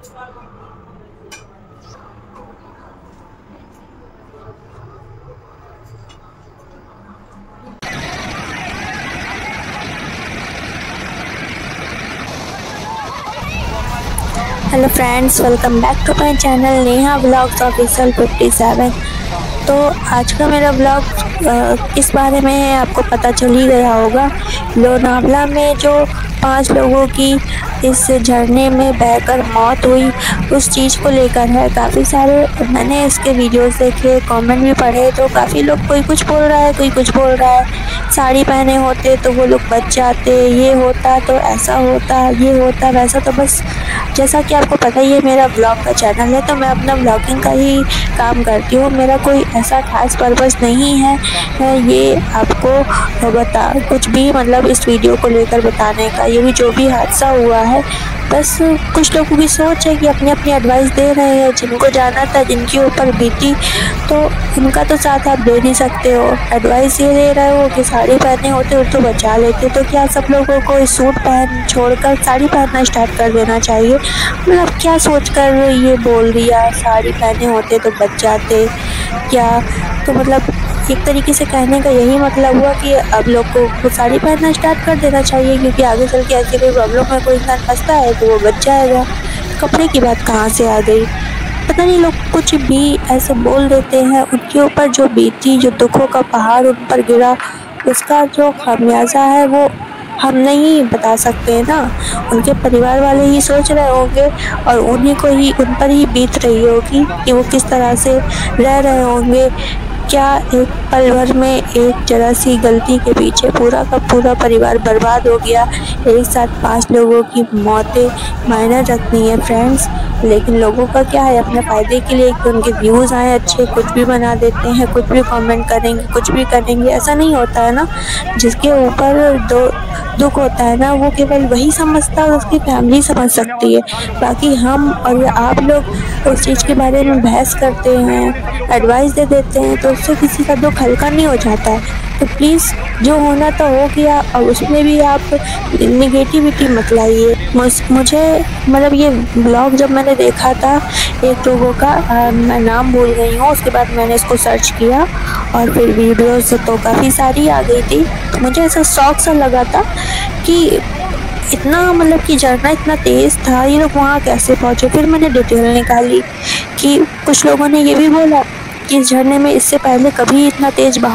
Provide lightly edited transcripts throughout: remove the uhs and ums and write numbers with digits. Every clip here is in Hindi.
Hello friends, welcome back to my channel Neha vlogs official 57। तो आज का मेरा व्लॉग किस बारे में है आपको पता चल ही गया होगा। लोनावला में जो 5 लोगों की इस झरने में बहकर मौत हुई, उस चीज़ को लेकर है। काफ़ी सारे मैंने इसके वीडियोस देखे, कमेंट भी पढ़े, तो काफ़ी लोग कोई कुछ बोल रहा है, कोई कुछ बोल रहा है। साड़ी पहने होते तो वो लोग बच जाते, ये होता तो ऐसा होता, ये होता वैसा। तो बस जैसा कि आपको पता ही है, मेरा ब्लॉग का चैनल है तो मैं अपना ब्लॉगिंग का ही काम करती हूँ। मेरा कोई ऐसा खास पर्पस नहीं है ये आपको कुछ भी मतलब इस वीडियो को लेकर बताने का। ये भी जो भी हादसा हुआ है, बस कुछ लोगों की सोच है कि अपनी अपनी एडवाइस दे रहे हैं। जिनको जाना था, जिनके ऊपर बीती, तो उनका तो साथ आप दे नहीं सकते हो। एडवाइस ये दे रहे हो कि साड़ी पहने होते तो बचा लेते, तो क्या सब लोगों को इस सूट पहन छोड़कर साड़ी पहनना स्टार्ट कर देना चाहिए? मतलब क्या सोचकर ये बोल दिया साड़ी पहने होते तो बच जाते क्या? तो मतलब एक तरीके से कहने का यही मतलब हुआ कि अब लोग को साड़ी पहनना स्टार्ट कर देना चाहिए, क्योंकि आगे चल के ऐसी कोई प्रॉब्लम में कोई इंसान फंसता है तो वो बच जाएगा। कपड़े की बात कहाँ से आ गई? पता नहीं, लोग कुछ भी ऐसे बोल देते हैं। उनके ऊपर जो बीती, जो दुखों का पहाड़ उन पर गिरा, उसका जो खामियाजा है वो हम नहीं बता सकते ना। उनके परिवार वाले ही सोच रहे होंगे और उन्हीं को ही, उन पर ही बीत रही होगी कि वो किस तरह से रह रहे होंगे। क्या एक पल भर में एक जरा सी गलती के पीछे पूरा का पूरा परिवार बर्बाद हो गया। एक साथ 5 लोगों की मौतें मायने रखती हैं फ्रेंड्स। लेकिन लोगों का क्या है, अपने फ़ायदे के लिए कि उनके व्यूज़ आए अच्छे, कुछ भी बना देते हैं, कुछ भी कमेंट करेंगे, कुछ भी करेंगे। ऐसा नहीं होता है ना। जिसके ऊपर दुख होता है ना, वो केवल वही समझता है और उसकी फैमिली समझ सकती है। बाकी हम और आप लोग उस चीज़ के बारे में बहस करते हैं, एडवाइस दे देते हैं, तो उससे किसी का दुख हल्का नहीं हो जाता है। तो प्लीज़ जो होना तो हो गया, और उसमें भी आप निगेटिविटी मत लाइए। मुझे मतलब ये ब्लॉग जब मैंने देखा था एक लोगों का, मैं नाम भूल गई हूँ, उसके बाद मैंने इसको सर्च किया और फिर वीडियोस तो काफ़ी सारी आ गई थी। तो मुझे ऐसा शौक सा लगा था कि इतना मतलब कि झरना इतना तेज़ था, ये लोग वहाँ कैसे पहुँचे। फिर मैंने डिटेल निकाली कि कुछ लोगों ने ये भी बोला कि इस झरने में इससे पहले कभी इतना तेज़ बहाव,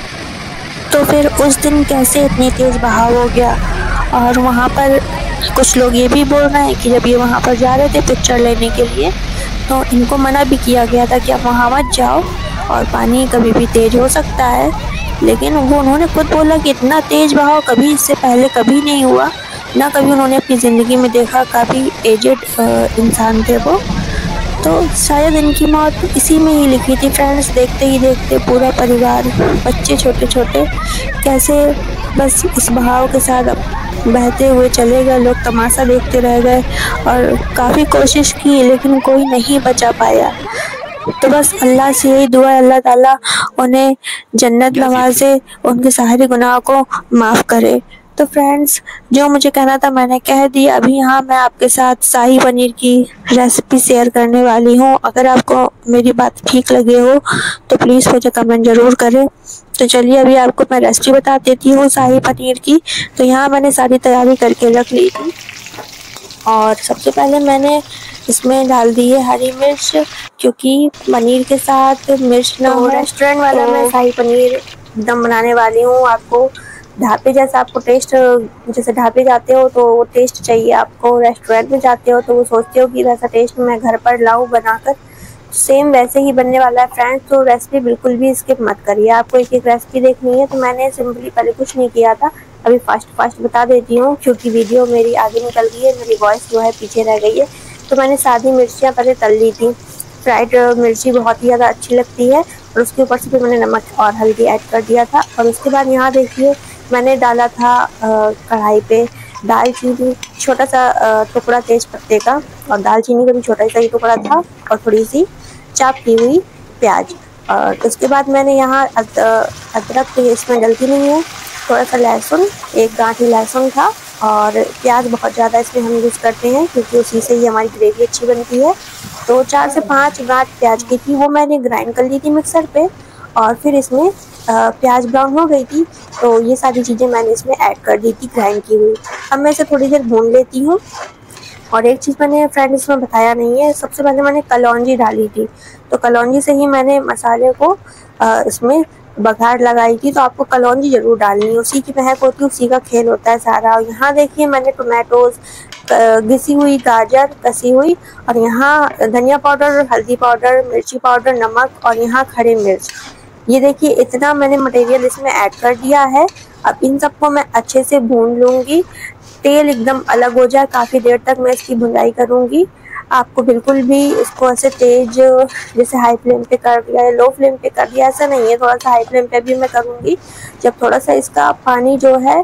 तो फिर उस दिन कैसे इतनी तेज़ बहाव हो गया। और वहाँ पर कुछ लोग ये भी बोल रहे हैं कि जब ये वहाँ पर जा रहे थे पिक्चर लेने के लिए, तो इनको मना भी किया गया था कि आप वहाँ मत जाओ और पानी कभी भी तेज़ हो सकता है। लेकिन उन्होंने खुद बोला कि इतना तेज़ बहाव कभी इससे पहले कभी नहीं हुआ, ना कभी उन्होंने अपनी ज़िंदगी में देखा। काफ़ी एजेड इंसान थे वो, तो शायद इनकी मौत इसी में ही लिखी थी फ्रेंड्स। देखते ही देखते पूरा परिवार, बच्चे छोटे छोटे, कैसे बस इस बहाव के साथ बहते हुए चले गए। लोग तमाशा देखते रह गए और काफ़ी कोशिश की, लेकिन कोई नहीं बचा पाया। तो बस अल्लाह से यही दुआ है, अल्लाह ताला उन्हें जन्नत नवाजे, उनके सारे गुनाह को माफ़ करे। तो फ्रेंड्स, जो मुझे कहना था मैंने कह दिया। अभी यहाँ मैं आपके साथ शाही पनीर की रेसिपी शेयर करने वाली हूँ। अगर आपको मेरी बात ठीक लगे हो तो प्लीज़ मुझे कमेंट ज़रूर करें। तो चलिए अभी आपको मैं रेसिपी बता देती हूँ शाही पनीर की। तो यहाँ मैंने सारी तैयारी करके रख ली थी और सबसे पहले मैंने इसमें डाल दी है हरी मिर्च, क्योंकि पनीर के साथ मिर्च ना हो। रेस्टोरेंट वाला मैं शाही पनीर एकदम बनाने वाली हूँ। आपको ढाबे जैसा आपको टेस्ट, जैसे ढाबे जाते हो तो वो टेस्ट चाहिए आपको, रेस्टोरेंट में जाते हो तो वो सोचते हो कि वैसा टेस्ट मैं घर पर लाऊं बनाकर, सेम वैसे ही बनने वाला है फ्रेंड्स। तो रेसिपी बिल्कुल भी स्किप मत करिए। आपको एक एक रेसिपी देखनी है। तो मैंने सिंपली पहले कुछ नहीं किया था, अभी फास्ट बता देती हूँ क्योंकि वीडियो मेरी आगे निकल गई है, मेरी वॉइस जो है पीछे रह गई है। तो मैंने सादी मिर्चियाँ पहले तल ली थी। फ्राइड मिर्ची बहुत ही ज़्यादा अच्छी लगती है, और उसके ऊपर से फिर मैंने नमक और हल्दी ऐड कर दिया था। और उसके बाद यहाँ देखिए मैंने डाला था कढ़ाई पे दालचीनी, छोटा सा टुकड़ा तेज पत्ते का, और दालचीनी का भी छोटा सा ही टुकड़ा था, और थोड़ी सी चाप की हुई प्याज। और उसके बाद मैंने यहाँ अदरक तो इसमें डलती नहीं है, थोड़ा सा लहसुन, एक गांठी लहसुन था, और प्याज बहुत ज़्यादा इसमें हम यूज़ करते हैं क्योंकि उसी से ही हमारी ग्रेवी अच्छी बनती है। तो 4 से 5 गांठ प्याज की थी, वो मैंने ग्राइंड कर ली थी मिक्सर पे, और फिर इसमें प्याज ब्राउन हो गई थी तो ये सारी चीज़ें मैंने इसमें ऐड कर दी थी ग्राइंड की हुई। अब मैं इसे थोड़ी देर भून लेती हूँ। और एक चीज़ मैंने फ्रेंड इसमें बताया नहीं है, सबसे पहले मैंने कलौंजी डाली थी, तो कलौंजी से ही मैंने मसाले को इसमें बघार लगाई थी। तो आपको कलौंजी ज़रूर डालनी है, उसी की महक होती है, उसी का खेल होता है सारा। और यहाँ देखिए मैंने टोमेटोज़, घिसी हुई गाजर कसी हुई, और यहाँ धनिया पाउडर, हल्दी पाउडर, मिर्ची पाउडर, नमक, और यहाँ खड़े मिर्च, ये देखिए इतना मैंने मटेरियल इसमें ऐड कर दिया है। अब इन सबको मैं अच्छे से भून लूँगी, तेल एकदम अलग हो जाए, काफ़ी देर तक मैं इसकी भुनाई करूँगी। आपको बिल्कुल भी इसको ऐसे तेज जैसे हाई फ्लेम पे कर दिया या लो फ्लेम पे कर दिया ऐसा नहीं है, थोड़ा सा हाई फ्लेम पे भी मैं करूँगी। जब थोड़ा सा इसका पानी जो है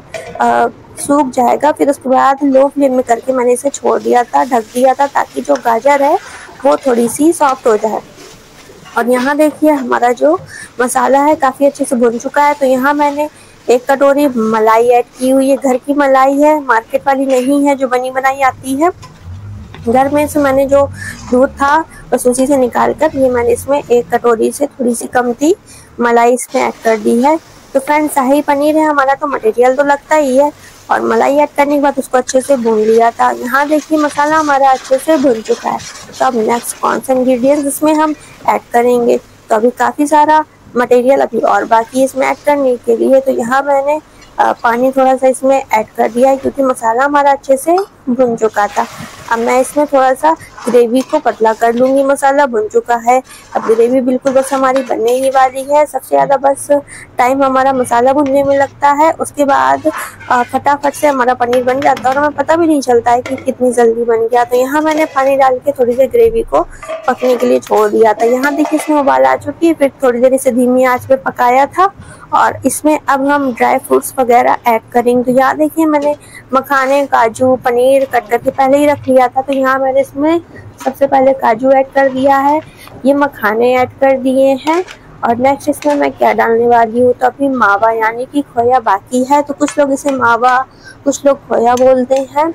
सूख जाएगा, फिर उसके बाद लो फ्लेम में करके मैंने इसे छोड़ दिया था, ढक दिया था, ताकि जो गाजर है वो थोड़ी सी सॉफ्ट हो जाए। और यहाँ देखिए हमारा जो मसाला है काफ़ी अच्छे से भुन चुका है। तो यहाँ मैंने 1 कटोरी मलाई ऐड की हुई है, घर की मलाई है, मार्केट वाली नहीं है जो बनी बनाई आती है। घर में से मैंने जो दूध था बस उसी से निकाल कर ये मैंने इसमें 1 कटोरी से थोड़ी सी कम थी मलाई इसमें ऐड कर दी है। तो फ्रेंड्स शाही पनीर है हमारा, तो मटेरियल तो लगता ही है, और मलाई ऐड करने के बाद उसको अच्छे से भून लिया था। यहाँ देखिए मसाला हमारा अच्छे से भुन चुका है। तो अब नेक्स्ट कौन सा इंग्रेडिएंट्स इसमें हम ऐड करेंगे, तो अभी काफ़ी सारा मटेरियल अभी और बाकी है इसमें ऐड करने के लिए। तो यहाँ मैंने पानी थोड़ा सा इसमें ऐड कर दिया है क्योंकि मसाला हमारा अच्छे से भुन चुका था। अब मैं इसमें थोड़ा सा ग्रेवी को पतला कर लूँगी, मसाला भुन चुका है, अब ग्रेवी बिल्कुल बस हमारी बनने ही वाली है। सबसे ज़्यादा बस टाइम हमारा मसाला भुनने में लगता है, उसके बाद फटाफट से हमारा पनीर बन जाता है और हमें पता भी नहीं चलता है कि कितनी जल्दी बन गया। तो यहाँ मैंने पानी डाल के थोड़ी देर ग्रेवी को पकने के लिए छोड़ दिया था। यहाँ देखिए इसमें उबाल आ चुकी है, फिर थोड़ी देर इसे धीमी आंच पे पकाया था, और इसमें अब हम ड्राई फ्रूट्स वगैरह ऐड करेंगे। तो यहाँ देखिए मैंने मखाने, काजू, पनीर कट करके पहले ही रख लिया था, तो यहाँ मैंने इसमें सबसे पहले काजू ऐड कर दिया है, ये मखाने ऐड कर दिए हैं, और नेक्स्ट इसमें मैं क्या डालने वाली हूँ, तो अभी मावा यानी कि खोया बाकी है। तो कुछ लोग इसे मावा, कुछ लोग खोया बोलते हैं।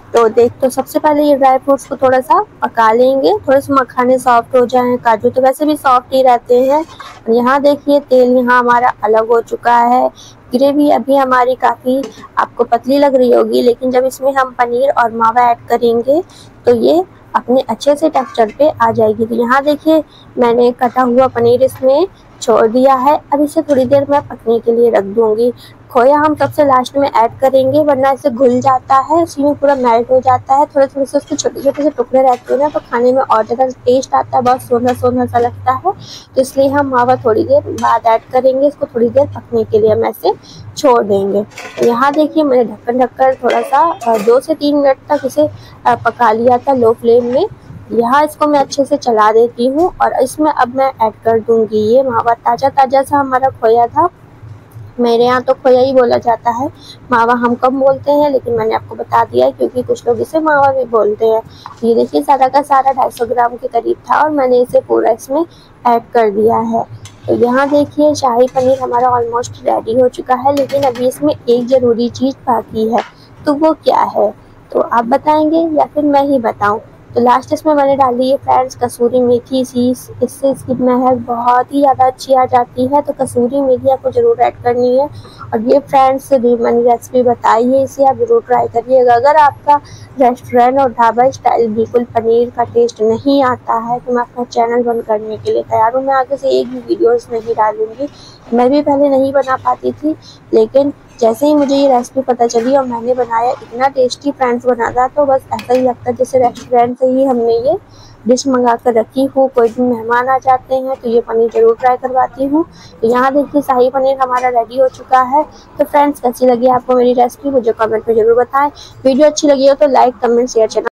तो सबसे पहले ये ड्राई फ्रूट्स को थोड़ा सा पका लेंगे, थोड़े से मखाने सॉफ्ट हो जाएं, काजू तो वैसे भी सॉफ्ट ही रहते हैं। यहाँ देखिए तेल यहाँ हमारा अलग हो चुका है। ग्रेवी अभी हमारी काफ़ी आपको पतली लग रही होगी, लेकिन जब इसमें हम पनीर और मावा ऐड करेंगे तो ये अपने अच्छे से टेक्सचर पे आ जाएगी। तो यहाँ देखिए मैंने कटा हुआ पनीर इसमें छोड़ दिया है। अब इसे थोड़ी देर मैं पकने के लिए रख दूँगी। खोया हम सबसे लास्ट में ऐड करेंगे, वरना इसे घुल जाता है, उसमें पूरा मेल्ट हो जाता है। थोड़े थोड़े से उसके छोटे छोटे से टुकड़े रहते हैं ना, तो खाने में और ज़्यादा टेस्ट आता है, बहुत सोना सोना सा लगता है। तो इसलिए हम मावा थोड़ी देर बाद ऐड करेंगे, इसको थोड़ी देर पकने के लिए हम ऐसे छोड़ देंगे। तो यहाँ देखिए मैंने ढक्कन ढककर थोड़ा सा 2 से 3 मिनट तक इसे पका लिया था लो फ्लेम में। यहाँ इसको मैं अच्छे से चला देती हूँ, और इसमें अब मैं ऐड कर दूँगी ये मावा। ताज़ा ताज़ा सा हमारा खोया था, मेरे यहाँ तो खोया ही बोला जाता है, मावा हम कम बोलते हैं, लेकिन मैंने आपको बता दिया है क्योंकि कुछ लोग इसे मावा भी बोलते हैं। ये देखिए सारा का सारा 250 ग्राम के करीब था, और मैंने इसे पूरा इसमें ऐड कर दिया है। तो यहाँ देखिए शाही पनीर हमारा ऑलमोस्ट रेडी हो चुका है, लेकिन अभी इसमें एक ज़रूरी चीज़ बाकी है। तो वो क्या है, तो आप बताएंगे या फिर मैं ही बताऊँ? तो लास्ट इसमें मैंने डाली है फ्रेंड्स कसूरी मेथी। इससे इसकी महक बहुत ही ज़्यादा अच्छी आ जाती है, तो कसूरी मेथी आपको ज़रूर ऐड करनी है। और ये फ्रेंड्स मैंने रेसिपी बताई है, इसे आप ज़रूर ट्राई करिएगा। अगर आपका रेस्टोरेंट और ढाबा स्टाइल बिल्कुल पनीर का टेस्ट नहीं आता है, तो मैं अपना चैनल बंद करने के लिए तैयार हूँ। मैं आगे से एक भी वीडियोज़ नहीं डालूँगी। मैं भी पहले नहीं बना पाती थी, लेकिन जैसे ही मुझे ये रेसिपी पता चली और मैंने बनाया, इतना टेस्टी फ्रेंड्स बना था, तो बस ऐसा ही लगता है जैसे रेस्टोरेंट से ही हमने ये डिश मंगा कर रखी हो। कोई भी मेहमान आ जाते हैं तो ये पनीर ज़रूर ट्राई करवाती हूँ। तो यहाँ देखिए शाही पनीर हमारा रेडी हो चुका है। तो फ्रेंड्स कैसी लगी आपको मेरी रेसिपी, मुझे कमेंट में ज़रूर बताएं। वीडियो अच्छी लगी हो तो लाइक, कमेंट, शेयर, चैनल